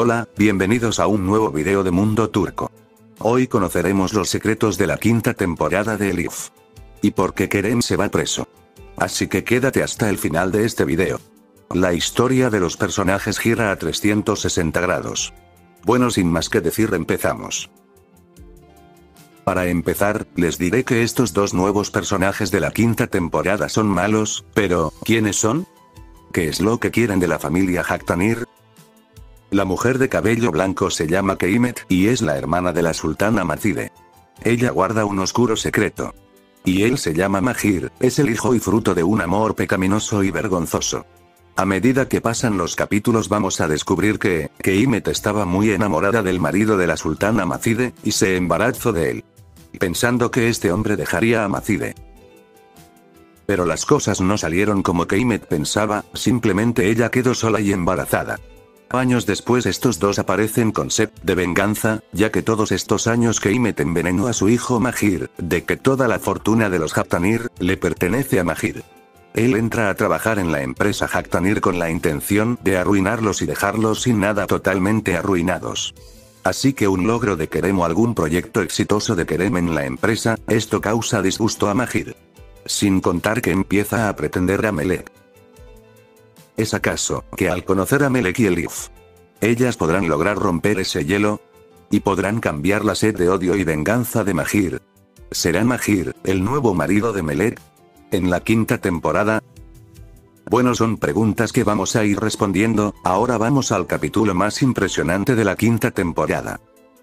Hola, bienvenidos a un nuevo video de Mundo Turco. Hoy conoceremos los secretos de la quinta temporada de Elif. Y por qué Kerem se va preso. Así que quédate hasta el final de este video. La historia de los personajes gira a 360 grados. Bueno, sin más que decir, empezamos. Para empezar, les diré que estos dos nuevos personajes de la quinta temporada son malos, pero ¿quiénes son? ¿Qué es lo que quieren de la familia Haktanir? La mujer de cabello blanco se llama Keimet, y es la hermana de la sultana Macide. Ella guarda un oscuro secreto. Y él se llama Mahir, es el hijo y fruto de un amor pecaminoso y vergonzoso. A medida que pasan los capítulos vamos a descubrir que Keimet estaba muy enamorada del marido de la sultana Macide, y se embarazó de él. Pensando que este hombre dejaría a Macide. Pero las cosas no salieron como Keimet pensaba, simplemente ella quedó sola y embarazada. Años después estos dos aparecen con sed de venganza, ya que todos estos años Keimet envenenó a su hijo Mahir, de que toda la fortuna de los Haktanir le pertenece a Mahir. Él entra a trabajar en la empresa Haktanir con la intención de arruinarlos y dejarlos sin nada, totalmente arruinados. Así que un logro de Kerem o algún proyecto exitoso de Kerem en la empresa, esto causa disgusto a Mahir. Sin contar que empieza a pretender a Melek. ¿Es acaso que al conocer a Melek y Elif, ellas podrán lograr romper ese hielo? ¿Y podrán cambiar la sed de odio y venganza de Mahir? ¿Será Mahir el nuevo marido de Melek en la quinta temporada? Bueno, son preguntas que vamos a ir respondiendo. Ahora vamos al capítulo más impresionante de la quinta temporada.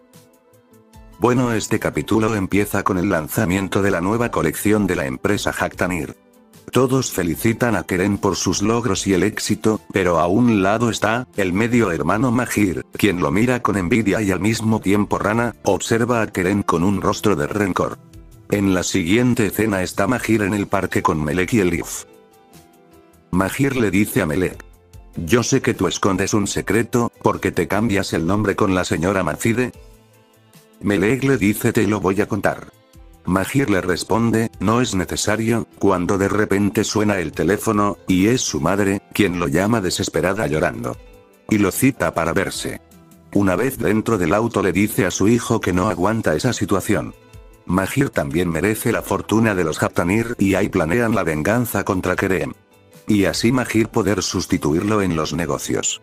Bueno, este capítulo empieza con el lanzamiento de la nueva colección de la empresa Haktanir. Todos felicitan a Kerem por sus logros y el éxito, pero a un lado está el medio hermano Mahir, quien lo mira con envidia y al mismo tiempo Rana observa a Kerem con un rostro de rencor. En la siguiente escena está Mahir en el parque con Melek y Elif. Mahir le dice a Melek: yo sé que tú escondes un secreto, porque te cambias el nombre con la señora Macide. Melek le dice: te lo voy a contar. Mahir le responde: no es necesario, cuando de repente suena el teléfono, y es su madre, quien lo llama desesperada llorando. Y lo cita para verse. Una vez dentro del auto le dice a su hijo que no aguanta esa situación. Mahir también merece la fortuna de los Haktanir y ahí planean la venganza contra Kerem. Y así Mahir poder sustituirlo en los negocios.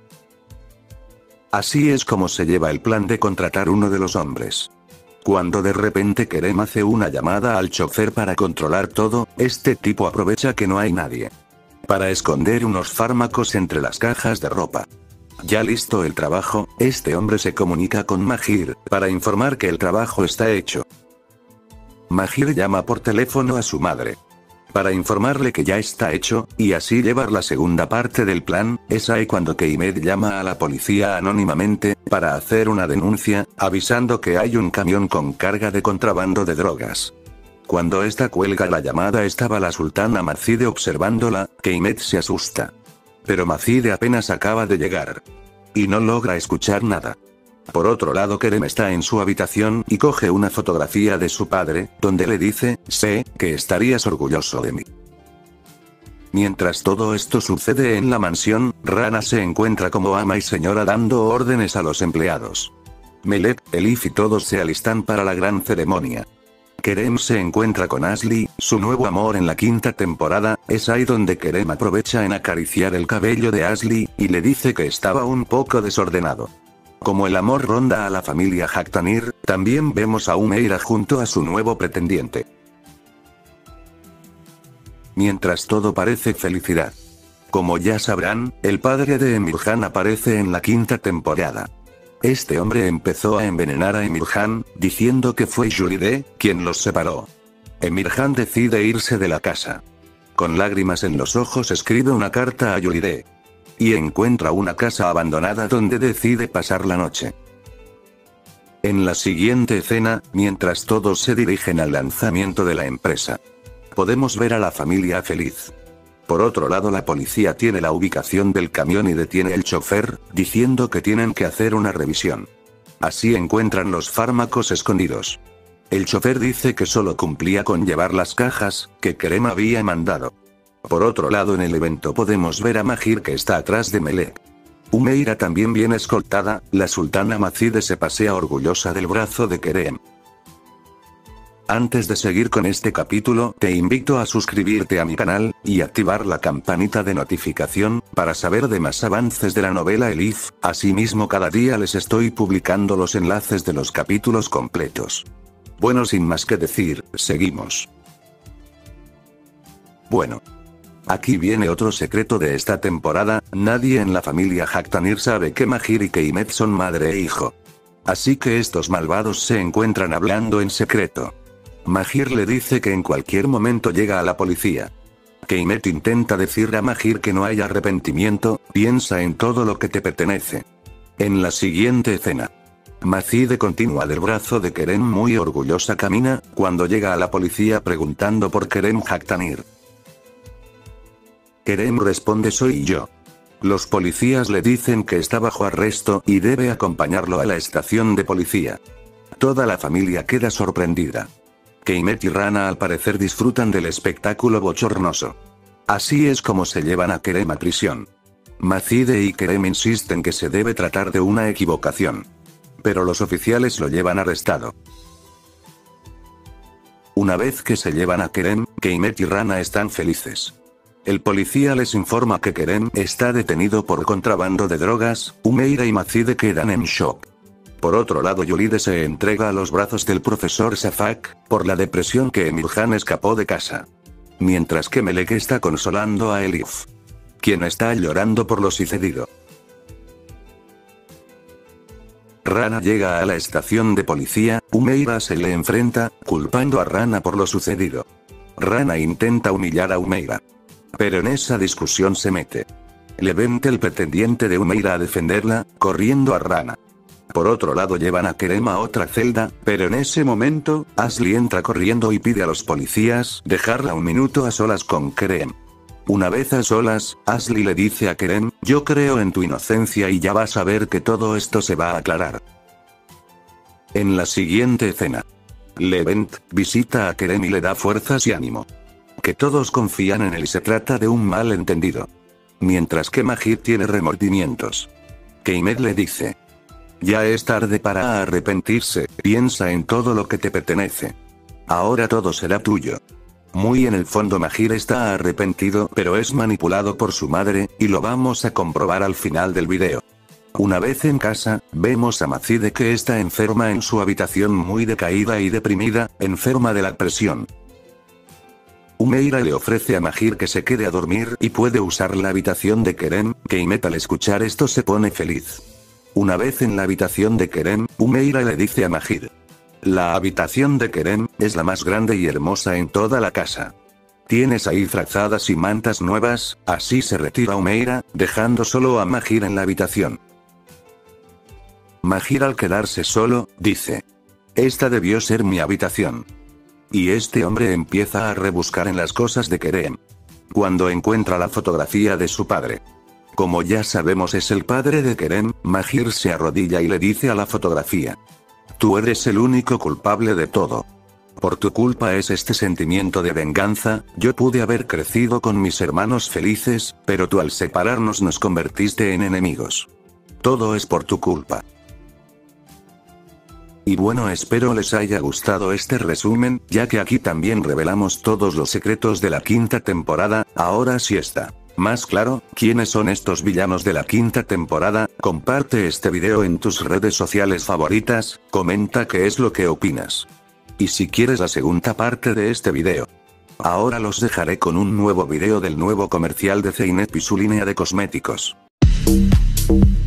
Así es como se lleva el plan de contratar uno de los hombres. Cuando de repente Kerem hace una llamada al chofer para controlar todo, este tipo aprovecha que no hay nadie. Para esconder unos fármacos entre las cajas de ropa. Ya listo el trabajo, este hombre se comunica con Mahir, para informar que el trabajo está hecho. Mahir llama por teléfono a su madre. Para informarle que ya está hecho, y así llevar la segunda parte del plan. Es ahí cuando Keimet llama a la policía anónimamente, para hacer una denuncia, avisando que hay un camión con carga de contrabando de drogas. Cuando esta cuelga la llamada estaba la sultana Macide observándola. Keimet se asusta. Pero Macide apenas acaba de llegar. Y no logra escuchar nada. Por otro lado, Kerem está en su habitación y coge una fotografía de su padre, donde le dice: sé que estarías orgulloso de mí. Mientras todo esto sucede en la mansión, Rana se encuentra como ama y señora dando órdenes a los empleados. Melek, Elif y todos se alistan para la gran ceremonia. Kerem se encuentra con Ashley, su nuevo amor en la quinta temporada. Es ahí donde Kerem aprovecha en acariciar el cabello de Ashley, y le dice que estaba un poco desordenado. Como el amor ronda a la familia Haktanir, también vemos a Umeira junto a su nuevo pretendiente. Mientras todo parece felicidad. Como ya sabrán, el padre de Emirhan aparece en la quinta temporada. Este hombre empezó a envenenar a Emirhan, diciendo que fue Julide quien los separó. Emirhan decide irse de la casa. Con lágrimas en los ojos escribe una carta a Julide. Y encuentra una casa abandonada donde decide pasar la noche. En la siguiente escena, mientras todos se dirigen al lanzamiento de la empresa, podemos ver a la familia feliz. Por otro lado, la policía tiene la ubicación del camión y detiene al chofer, diciendo que tienen que hacer una revisión. Así encuentran los fármacos escondidos. El chofer dice que solo cumplía con llevar las cajas que Kerem había mandado. Por otro lado, en el evento podemos ver a Mahir que está atrás de Melek. Humeira también viene escoltada, la sultana Macide se pasea orgullosa del brazo de Kerem. Antes de seguir con este capítulo, te invito a suscribirte a mi canal, y activar la campanita de notificación, para saber de más avances de la novela Elif. Asimismo cada día les estoy publicando los enlaces de los capítulos completos. Bueno, sin más que decir, seguimos. Bueno. Aquí viene otro secreto de esta temporada: nadie en la familia Haktanir sabe que Mahir y Keimet son madre e hijo. Así que estos malvados se encuentran hablando en secreto. Mahir le dice que en cualquier momento llega a la policía. Keimet intenta decirle a Mahir que no hay arrepentimiento, piensa en todo lo que te pertenece. En la siguiente escena, Macide continúa del brazo de Kerem muy orgullosa camina, cuando llega a la policía preguntando por Kerem Haktanir. Kerem responde: soy yo. Los policías le dicen que está bajo arresto y debe acompañarlo a la estación de policía. Toda la familia queda sorprendida. Keimet y Rana al parecer disfrutan del espectáculo bochornoso. Así es como se llevan a Kerem a prisión. Macide y Kerem insisten que se debe tratar de una equivocación. Pero los oficiales lo llevan arrestado. Una vez que se llevan a Kerem, Keimet y Rana están felices. El policía les informa que Kerem está detenido por contrabando de drogas. Humeira y Macide quedan en shock. Por otro lado, Yulide se entrega a los brazos del profesor Safak, por la depresión que Emirhan escapó de casa. Mientras que Melek está consolando a Elif, quien está llorando por lo sucedido. Rana llega a la estación de policía, Humeira se le enfrenta, culpando a Rana por lo sucedido. Rana intenta humillar a Humeira. Pero en esa discusión se mete Levent, el pretendiente de Humeira, a defenderla, corriendo a Rana. Por otro lado llevan a Kerem a otra celda, pero en ese momento, Ashley entra corriendo y pide a los policías dejarla un minuto a solas con Kerem. Una vez a solas, Ashley le dice a Kerem: yo creo en tu inocencia y ya vas a ver que todo esto se va a aclarar. En la siguiente escena, Levent visita a Kerem y le da fuerzas y ánimo. Que todos confían en él y se trata de un malentendido. Mientras que Mahir tiene remordimientos. Keimet le dice: ya es tarde para arrepentirse, piensa en todo lo que te pertenece. Ahora todo será tuyo. Muy en el fondo Mahir está arrepentido, pero es manipulado por su madre, y lo vamos a comprobar al final del video. Una vez en casa, vemos a Macide que está enferma en su habitación, muy decaída y deprimida, enferma de la presión. Humeira le ofrece a Mahir que se quede a dormir y puede usar la habitación de Kerem. Keimet al escuchar esto se pone feliz. Una vez en la habitación de Kerem, Humeira le dice a Mahir: la habitación de Kerem es la más grande y hermosa en toda la casa. Tienes ahí frazadas y mantas nuevas. Así se retira Humeira, dejando solo a Mahir en la habitación. Mahir, al quedarse solo, dice: esta debió ser mi habitación. Y este hombre empieza a rebuscar en las cosas de Kerem. Cuando encuentra la fotografía de su padre. Como ya sabemos es el padre de Kerem, Mahir se arrodilla y le dice a la fotografía: tú eres el único culpable de todo. Por tu culpa es este sentimiento de venganza. Yo pude haber crecido con mis hermanos felices, pero tú al separarnos nos convertiste en enemigos. Todo es por tu culpa. Y bueno, espero les haya gustado este resumen, ya que aquí también revelamos todos los secretos de la quinta temporada. Ahora sí está más claro quiénes son estos villanos de la quinta temporada. Comparte este video en tus redes sociales favoritas, comenta qué es lo que opinas. Y si quieres la segunda parte de este video. Ahora los dejaré con un nuevo video del nuevo comercial de Zeynep y su línea de cosméticos.